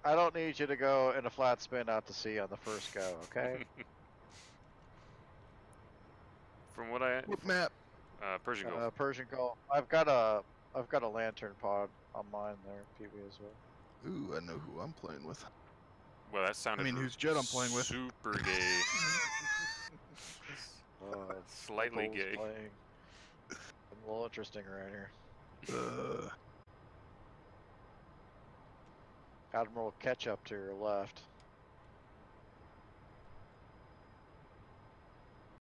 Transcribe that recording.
I don't need you to go in a flat spin out to sea on the first go, okay? From what I What map? Persian Gulf. Persian Gulf. I've got a lantern pod on mine there, PB as well. Ooh, I know who I'm playing with. Well, that sounded. I mean, whose jet I'm playing with. Super gay. Slightly Nicole's gay. Playing. A little interesting right here. Admiral Ketchup to your left.